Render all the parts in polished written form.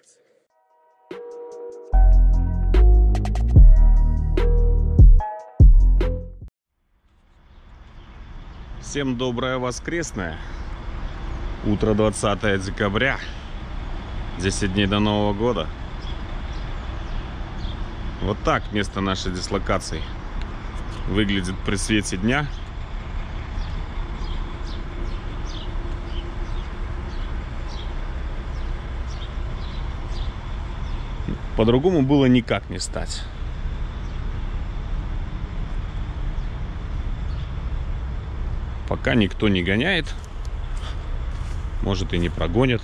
Всем доброе воскресное. Утро 20 декабря. 10 дней до Нового года. Вот так место нашей дислокации выглядит при свете дня. По-другому было никак не стать. Пока никто не гоняет. Может, и не прогонят.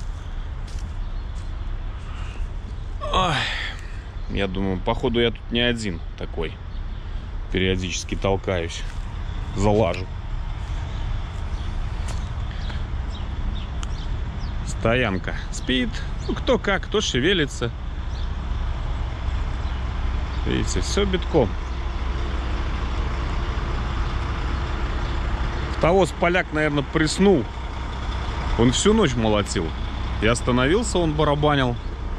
Ой, я думаю, походу я тут не один такой. Периодически толкаюсь. Залажу. Стоянка спит. Ну, кто как, кто шевелится. Видите, все битком. Автовоз поляк, наверное, приснул. Он всю ночь молотил. И остановился, он барабанил.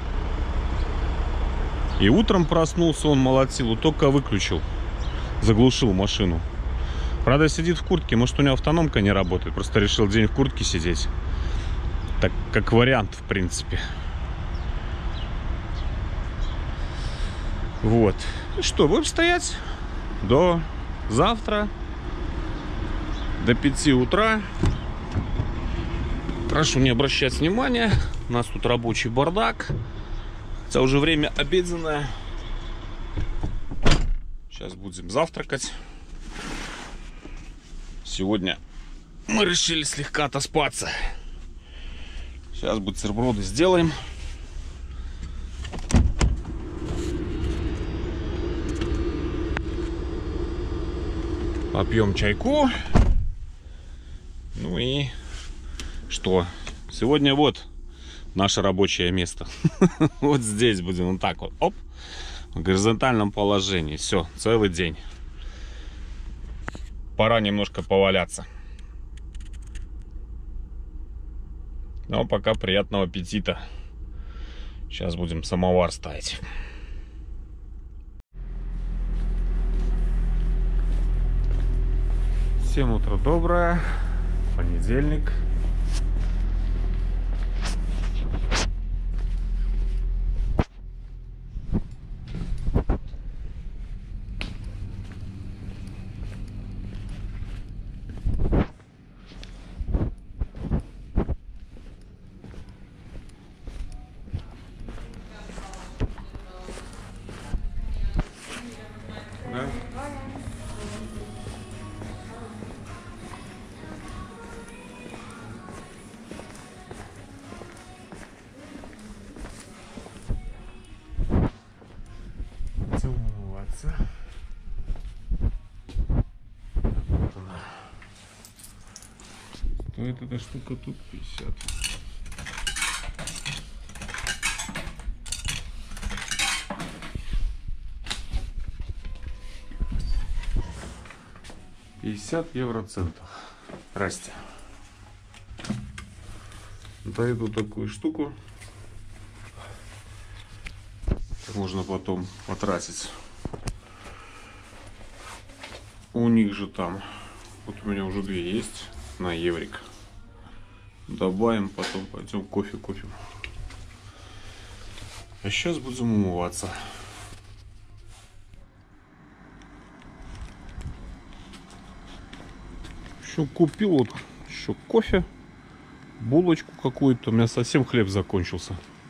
И утром проснулся, он молотил. И только выключил. Заглушил машину. Правда, сидит в куртке. Может, у него автономка не работает. Просто решил день в куртке сидеть. Так, как вариант, в принципе. Вот. Ну что, будем стоять до завтра. До 5 утра. Прошу не обращать внимания. У нас тут рабочий бардак. Хотя уже время обеденное. Сейчас будем завтракать. Сегодня мы решили слегка отоспаться. Сейчас бутерброды сделаем. Попьем чайку. Ну и что? Сегодня вот наше рабочее место. Вот здесь будем вот так вот. Оп. В горизонтальном положении. Все, целый день. Пора немножко поваляться. Но пока приятного аппетита. Сейчас будем самовар ставить. Всем утро доброе. Понедельник. Да? Умываться. Вот она. Стоит эта штука тут 50. Евроцентов. Здрасте. За эту такую штуку можно потом потратить. У них же там, вот у меня уже 2 есть на еврик. Добавим, потом пойдем кофе купим. А сейчас будем умываться. Еще купил вот еще кофе, булочку какую-то. У меня совсем хлеб закончился.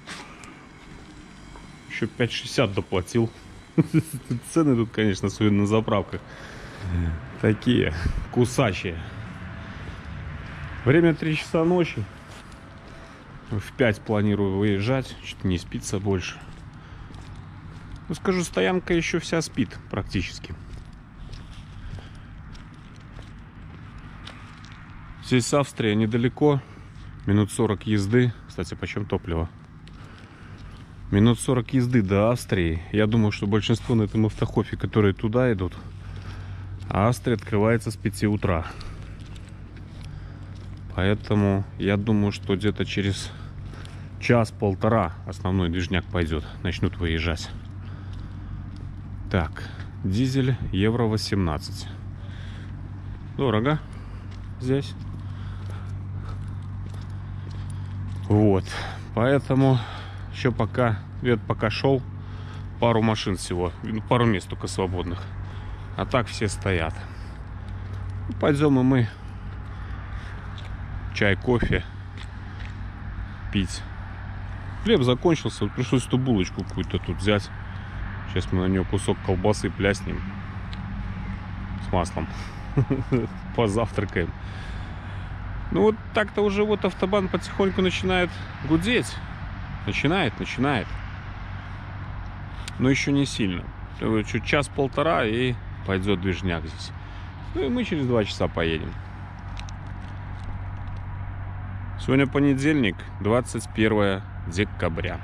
Еще 5,60 доплатил. Цены тут, конечно, особенно на заправках такие кусачие. Время 3 часа ночи. В 5 планирую выезжать. Что-то не спится больше. Ну, скажу, стоянка еще вся спит практически. Здесь Австрия недалеко. Минут 40 езды. Кстати, почем топливо? Минут 40 езды до Австрии. Я думаю, что большинство на этом автохофе, которые туда идут, а Австрия открывается с 5 утра. Поэтому я думаю, что где-то через час-полтора основной движняк пойдет. Начнут выезжать. Так, дизель евро 18. Дорого здесь. Вот. Поэтому еще пока шел, пару машин всего. Пару мест только свободных. А так все стоят. Пойдем и мы чай, кофе пить. Хлеб закончился, вот пришлось эту булочку какую-то тут взять. Сейчас мы на нее кусок колбасы пляснем с маслом. Позавтракаем. Ну вот так-то уже вот автобан потихоньку начинает гудеть. Начинает. Но еще не сильно. Чуть час-полтора и пойдет движняк здесь. Ну и мы через 2 часа поедем. Сегодня понедельник, 21 декабря.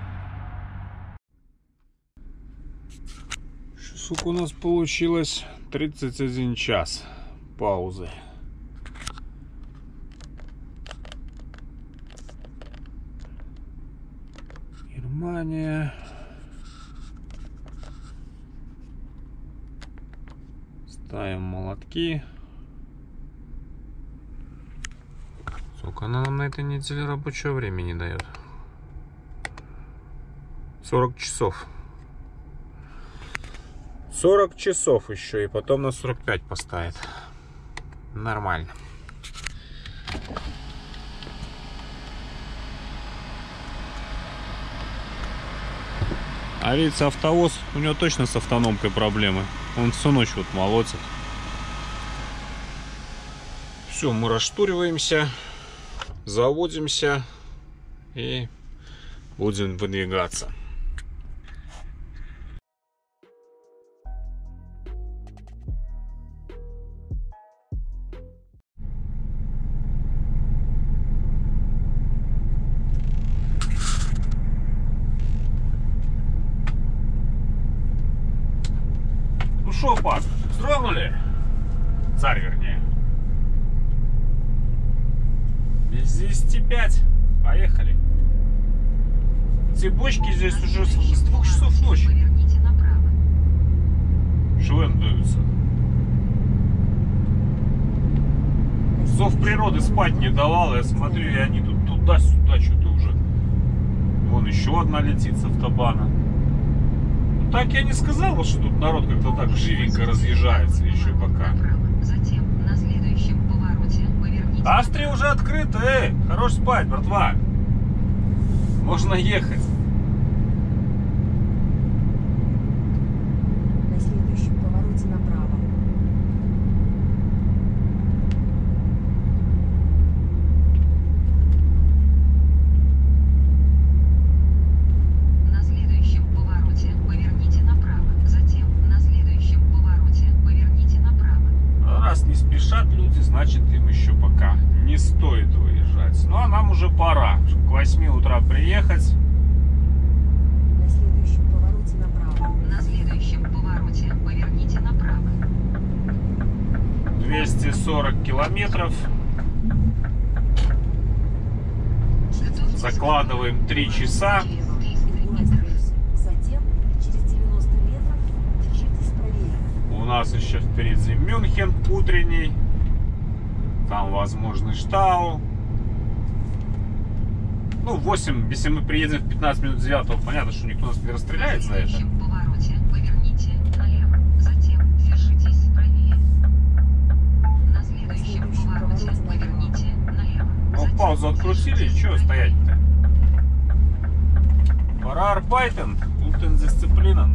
Сука, у нас получилось 31 час паузы. Германия. Ставим молотки. Сколько она нам на этой неделе рабочего времени дает? 40 часов. 40 часов еще, и потом на 45 поставит. Нормально. А видите, автовоз, у него точно с автономкой проблемы. Он всю ночь вот молотит. Все, мы расштуриваемся, заводимся и будем выдвигаться. Ну шо, пас, вздрогнули? Царь, вернее. Без 10:05. Поехали. Эти бочки здесь уже с 2 часов ночи. Швендуются. Зов природы спать не давал. Я смотрю, и они тут туда-сюда что-то уже. Вон еще одна летит с автобана. Ну, так я не сказал, что тут народ как-то так живенько разъезжается еще пока. Затем на следующем повороте поверните. Австрия уже открыта, хорош спать, братва. Можно ехать. На следующем повороте направо. На следующем повороте поверните направо. Затем на следующем повороте поверните направо. Раз не спешат люди, значит им еще пока не стоит выезжать. Ну а нам уже пора, чтобы к 8 утра приехать. На следующем повороте направо. На следующем повороте поверните направо. 240 километров. Закладываем 3 часа. Затем через 90 метров держитесь правее. У нас еще впереди Мюнхен утренний. Там возможный Штау. Ну, 8, если мы приедем в 15 минут 9, понятно, что никто нас не расстреляет за это. На следующем повороте поверните налево. Затем держитесь правее. На следующем повороте поверните налево. Ну, паузу открутили, чего стоять-то? Пора арбайтен, гутен дисциплинен.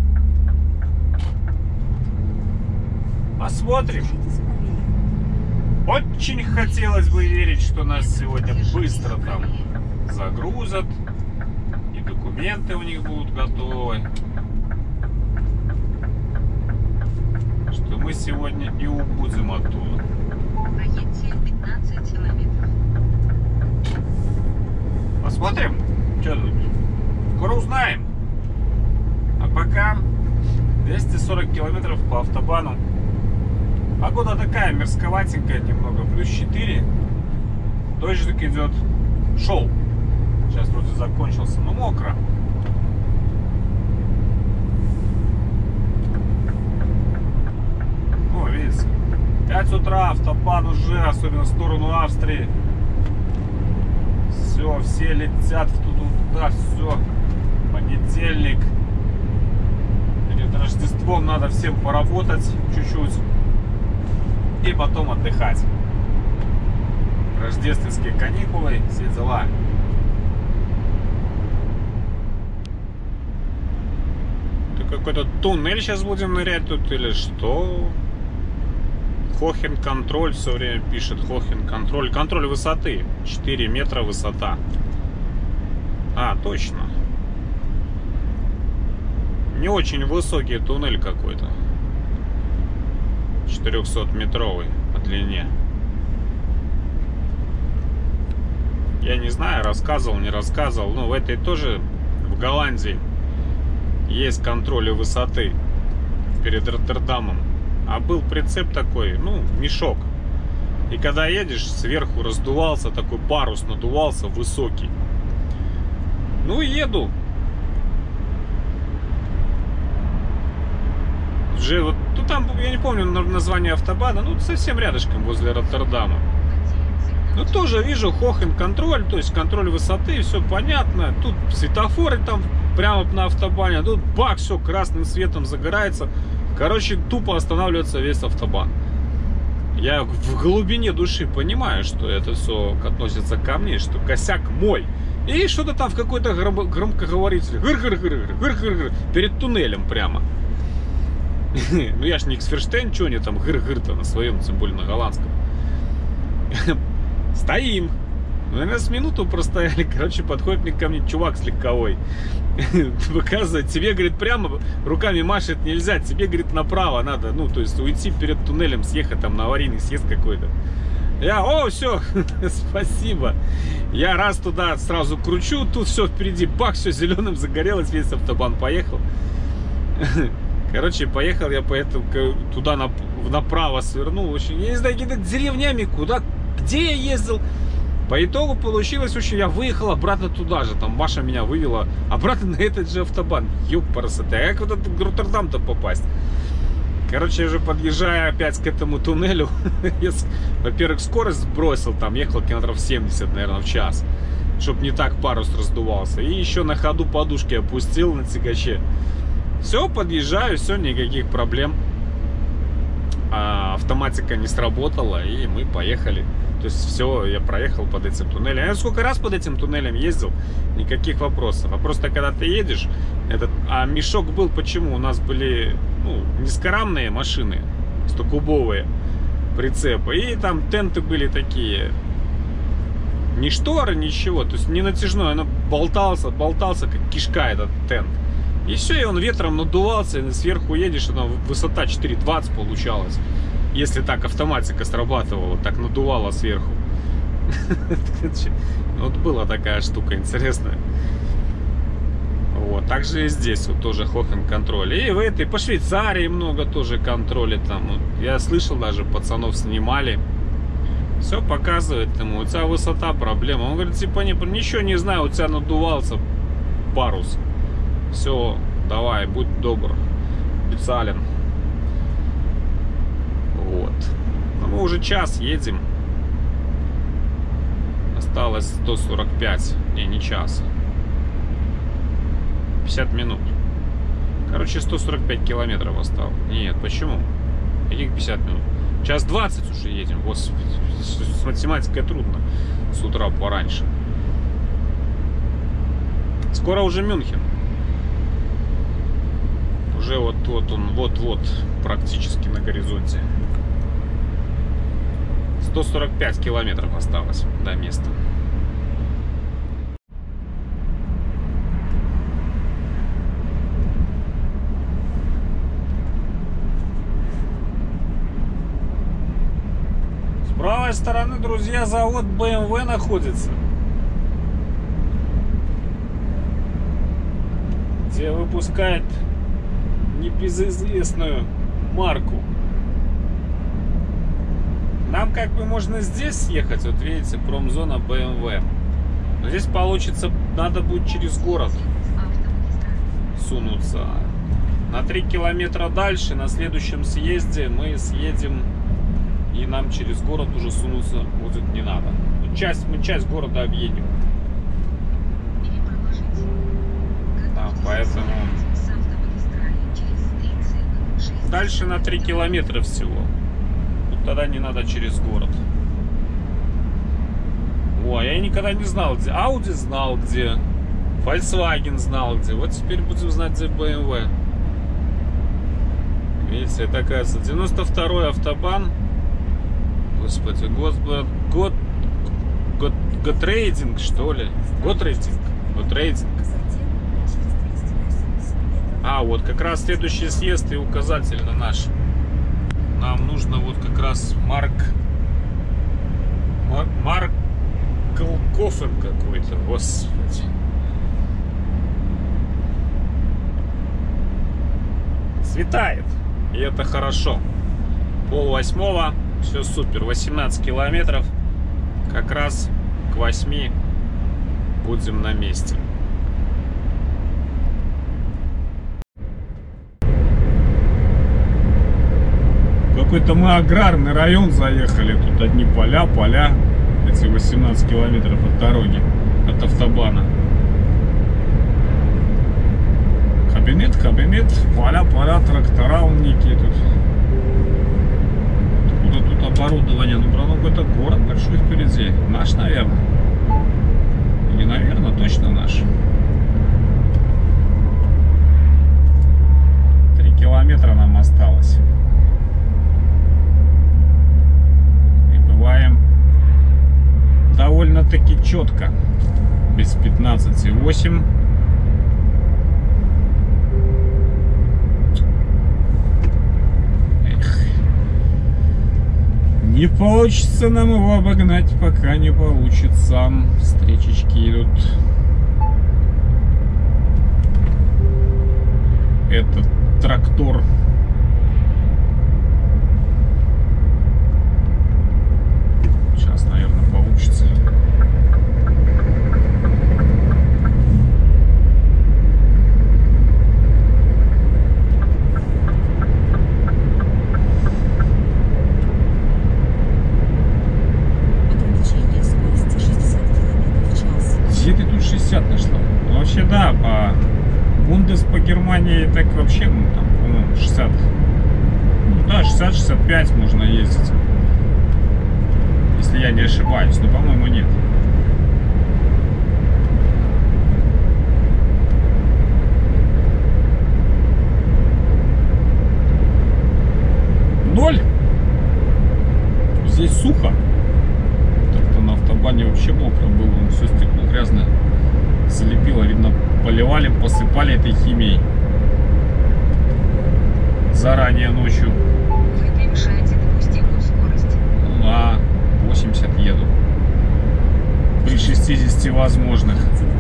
Посмотрим. Держитесь правее. Очень хотелось бы верить, что нас сегодня быстро там загрузят, и документы у них будут готовы, что мы сегодня и убудем оттуда. Проедьте 15 километров. Посмотрим, что тут. Скоро узнаем. А пока 240 километров по автобану. Погода такая мерзковатенькая немного, плюс 4. Дождик идет. Шел. Сейчас вроде закончился, но мокро. О, видите, 5 утра, автобан уже, особенно в сторону Австрии. Все летят туда, все. Понедельник. Перед Рождеством надо всем поработать чуть-чуть и потом отдыхать. Рождественские каникулы, все дела. Это какой-то туннель сейчас будем нырять тут или что? Хохен-контроль все время пишет. Хохен-контроль. Контроль высоты. 4 метра высота. А, точно. Не очень высокий туннель какой-то. 400-метровый по длине. Я не знаю, рассказывал, не рассказывал. Но в этой тоже, в Голландии, есть контроль высоты перед Роттердамом. А был прицеп такой, ну, мешок. И когда едешь, сверху раздувался, такой парус надувался, высокий. Ну, еду. Уже вот, ну, там, я не помню название автобана, ну, совсем рядышком, возле Роттердама. Ну, тоже вижу Хохен-контроль, то есть контроль высоты, все понятно. Тут светофоры там прямо на автобане, тут бак, все красным светом загорается. Короче, тупо останавливается весь автобан. Я в глубине души понимаю, что это все относится ко мне, что косяк мой. И что-то там в какой-то громкоговорителе. Перед туннелем прямо. Ну я ж не Ксферштейн, что они там гыр-гыр-то на своем, тем более на голландском. Стоим. Ну, наверное, с минуту простояли. Короче, подходит мне ко мне чувак с легковой. Выказывает. Тебе, говорит, прямо руками машет нельзя. Тебе, говорит, направо надо. Ну, то есть уйти перед туннелем, съехать там на аварийный съезд какой-то. Я, о, все, спасибо. Я раз туда сразу кручу, тут все впереди, бах, все зеленым загорелось, весь автобан поехал. Короче, поехал я поэтому туда направо свернул. Очень, я не знаю, какими-то деревнями, куда, где я ездил. По итогу получилось, очень, я выехал обратно туда же. Там Маша меня вывела обратно на этот же автобан. Ёпарасоте, а как вот этот Роттердам-то попасть? Короче, я уже подъезжаю опять к этому туннелю. Во-первых, скорость сбросил, там ехал километров 70, наверное, в час. Чтоб не так парус раздувался. И еще на ходу подушки опустил на тягаче. Все, подъезжаю, все, никаких проблем. Автоматика не сработала, и мы поехали. То есть все, я проехал под этим туннелем. Я сколько раз под этим туннелем ездил, никаких вопросов. А просто когда ты едешь, а мешок был почему? У нас были, ну, низкорамные машины, 100-кубовые прицепы. И там тенты были такие, ни шторы, ничего. То есть не натяжной, оно болтался, как кишка этот тент. И все, и он ветром надувался, и сверху едешь, она высота 4,20 получалась. Если так автоматика срабатывала, так надувала сверху. Вот была такая штука интересная. Вот, также и здесь вот тоже Хохен-контроль. И в этой, по Швейцарии много тоже контроля там. Я слышал, даже пацанов снимали. Все показывает ему, у тебя высота, проблема. Он говорит, типа, ничего не знаю, у тебя надувался парус. Все, давай, будь добр, специален. Вот. Но мы уже час едем. Осталось 145. Не час. 50 минут. Короче, 145 километров осталось. Нет, почему? Каких 50 минут? Час 20 уже едем. Господи, с математикой трудно. С утра пораньше. Скоро уже Мюнхен. Уже вот он, вот практически на горизонте. 145 километров осталось до места. С правой стороны, друзья, завод BMW находится, где выпускает небезызвестную марку. Нам как бы можно здесь съехать, вот видите, промзона BMW. Но здесь получится, надо будет через город Автомагистраль. сунуться. На 3 километра дальше, на следующем съезде, мы съедем, и нам через город уже сунуться будет не надо. Мы часть города объедем. Или проложить. Да, поэтому С автомагистрали через 36. дальше на 3 километра всего. Вот тогда не надо через город. О, я никогда не знал, где. Audi знал, где. Volkswagen знал, где. Вот теперь будем знать, где BMW. Видите, это, оказывается, 92-й автобан. Господи, Готрейдинг, что ли? Готрейдинг. А, вот как раз следующий съезд и указатель на наш. Нам нужно вот как раз Маркл-Кофен какой-то, господи. Светает, и это хорошо. 7:30, все супер, 18 километров, как раз к 8 будем на месте. Какой-то мы аграрный район заехали, тут одни поля, эти 18 километров от дороги, от автобана. Кабинет, поля, трактора, умники тут. Откуда тут оборудование? Ну, правда, какой-то город большой впереди. Наш, наверное. Не наверное, точно наш. 3 километра нам осталось. Прибываем довольно-таки четко. Без 15,8. Не получится нам его обогнать, пока не получится. Встречечки идут. Этот трактор. Сейчас, наверное, получится. Нашла. Ну, вообще, да, по Германии так вообще, ну, там, по-моему, 60. Ну, да, 60-65 можно ездить. Если я не ошибаюсь, но, по-моему, нет. Ноль. Здесь сухо. Так-то на автобане вообще мокро было, все стекло грязное. Залепило, видно, поливали, посыпали этой химией заранее ночью. Вы превышаете допустимую скорость. Ну да, 80 еду. При 60 возможных.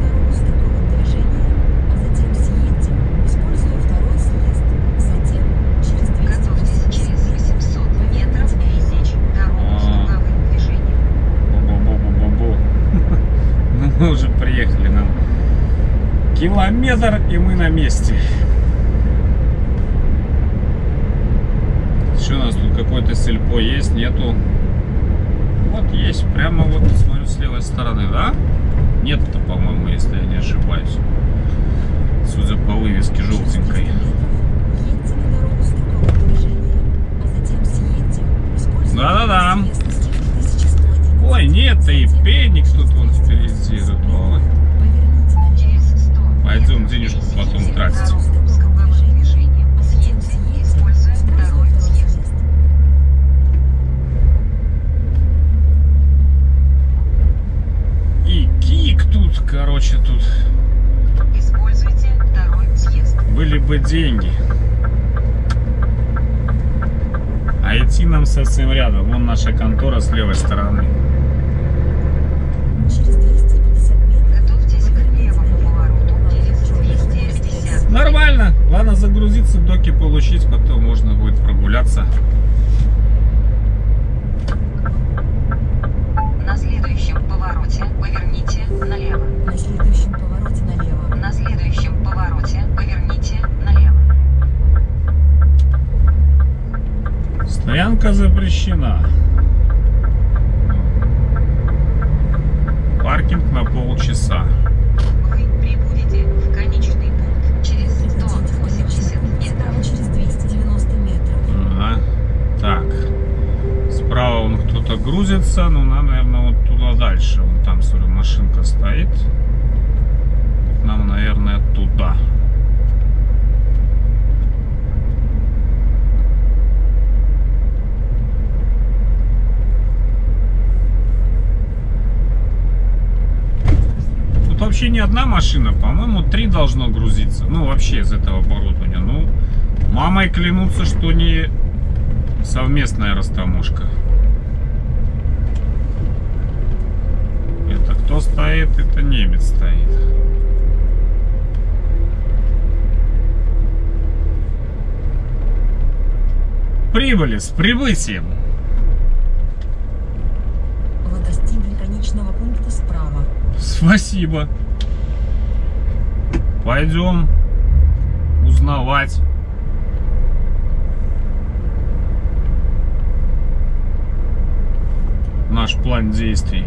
Готовьтесь через 800 метров пересечь дорогу с круговым движением. Бу-бу-бу-бу-бу. Ну, мы уже приехали, нам километр, и мы на месте. Что у нас тут, какой-то сельпо есть, нету? Вот есть, прямо вот, смотрю, с левой стороны, да? Нет-то, по-моему, если я не ошибаюсь. Судя по вывеске желтенькой. Да-да-да. Ой, нет, и пенник тут вон впереди. Тут, ой. Через 100 Пойдем денежку потом тратить. дорогу с круговым движением. Съедьте, используя второй съезд. И кик тут, короче, тут. Используйте второй съезд. Были бы деньги. А идти нам совсем рядом. Вон наша контора с левой стороны. Готовьтесь к левому повороту через 250. Нормально. Ладно, загрузиться, доки получить, потом можно будет прогуляться. На следующем повороте поверните налево. следующем повороте налево. На следующем повороте поверните налево. Стоянка запрещена. Паркинг на полчаса. Вы прибудете в конечный пункт через 180 метров. Справа через 290 метров. Ага. Так. Справа вон кто-то грузится, но нам, наверное, вот туда дальше. Вон там, смотрю, машинка стоит. Нам, наверное, туда. Тут вообще не одна машина, по-моему, 3 должно грузиться. Ну, вообще из этого оборудования. Ну, мамой клянутся, что не совместная растаможка. Это кто стоит? Это немец стоит. Прибыли, с прибытием. Вы достигли конечного пункта справа. Спасибо. Пойдем узнавать. Наш план действий.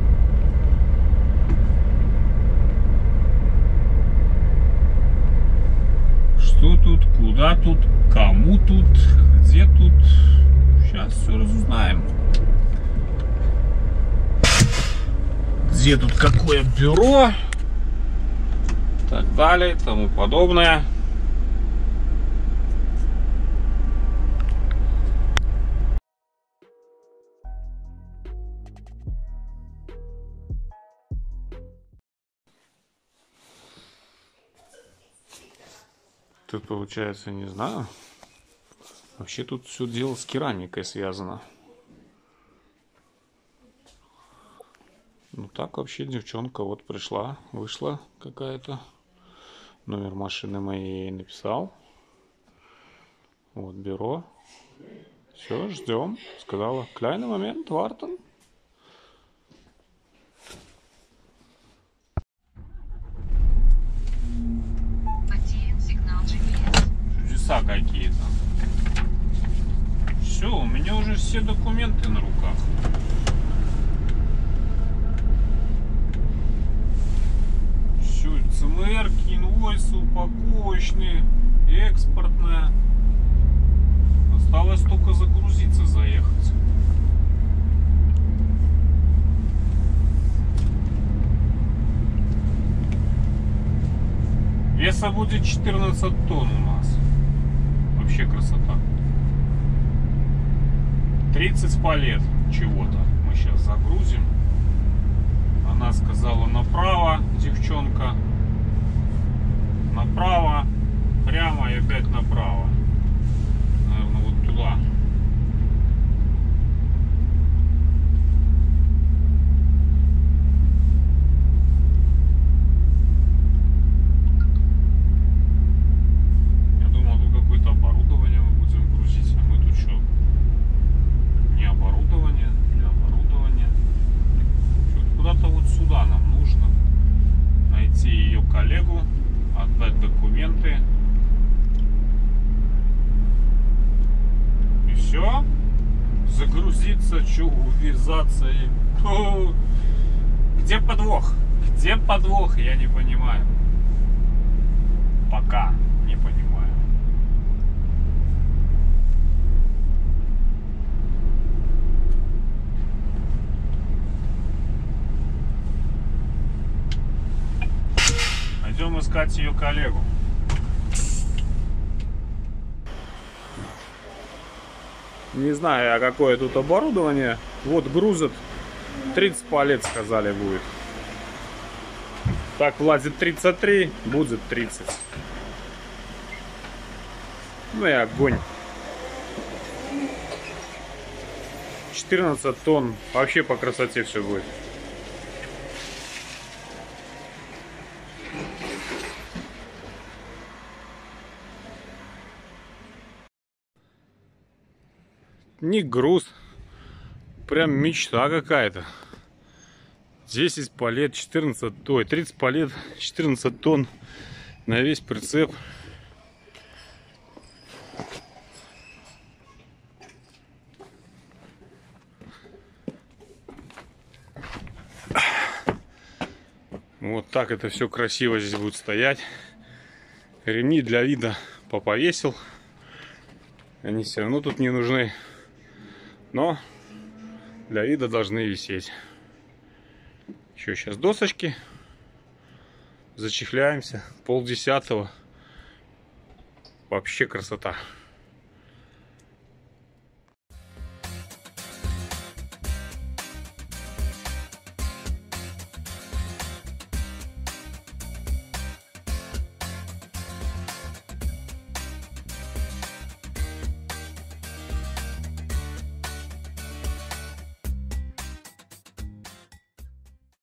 Что тут, куда тут, кому тут, где тут. Сейчас все разузнаем. Где тут какое бюро, так далее, и тому подобное. Тут получается, не знаю. Вообще тут все дело с керамикой связано. Ну так вообще девчонка вот пришла, вышла какая-то. Номер машины моей написал. Вот бюро. Все, ждем. Сказала, kleiner Moment, warten. Потерян сигнал GPS. Чудеса какие-то. Все, у меня уже все документы на руках. Все, ЦМРки, инвойсы, упаковочные, экспортная. Осталось только загрузиться, заехать. Веса будет 14 тонн у нас. Вообще красота. 30 палет чего-то. Мы сейчас загрузим. Она сказала направо, девчонка. Направо, прямо и опять направо. Наверное, вот туда. Я думал, тут какое-то оборудование мы будем грузить. А мы тут что? Не оборудование, не оборудование. Куда-то вот сюда нам нужно найти ее коллегу, отдать документы. И все. Загрузиться, что, увязаться и... Где подвох? Где подвох? Я не понимаю. Пока не понимаю. Пойдем искать ее коллегу. Не знаю, какое тут оборудование. Вот грузят. 30 палет, сказали, будет. Так, влазит 33, будет 30. Ну и огонь. 14 тонн. Вообще по красоте все будет. Не груз. Прям мечта какая-то. 10 палет, 14, ой, 30 палет, 14 тонн на весь прицеп. Вот так это все красиво здесь будет стоять. Ремни для вида поповесил. Они все равно тут не нужны. Но для вида должны висеть. Еще сейчас досочки. Зачехляемся. 9:30. Вообще красота.